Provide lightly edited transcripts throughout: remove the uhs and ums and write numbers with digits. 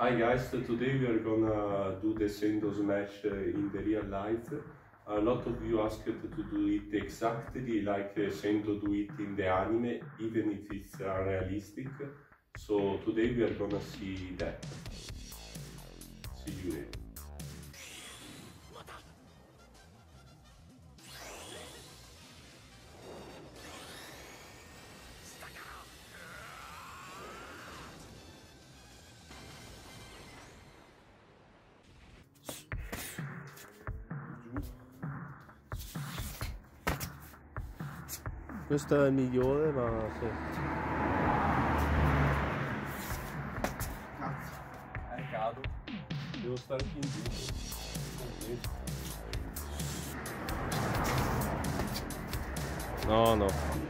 Hi guys, today we are gonna do the Sendo Smash in the real life. A lot of you asked to do it exactly like Sendo do it in the anime, even if it's unrealistic. So today we are gonna see that. See you there. Questo è il migliore, ma sì. Cazzo, cado. Devo stare più in giù. No, no.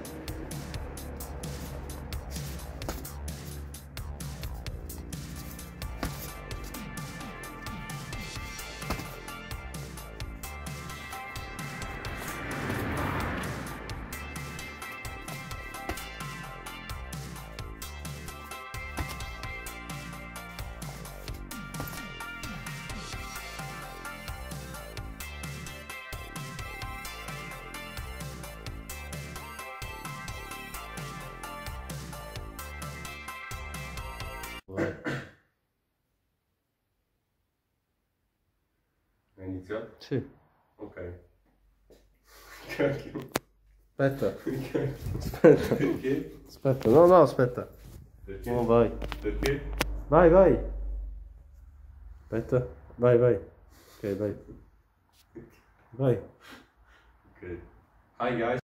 Vai. Hai iniziato? Sì. Ok. Cacchio. Aspetta. Aspetta. Perché? Aspetta. No, no, aspetta. Perché? Oh, vai. Perché? Vai, vai. Aspetta. Vai, vai. Ok, vai. Vai. Ok. Hi guys.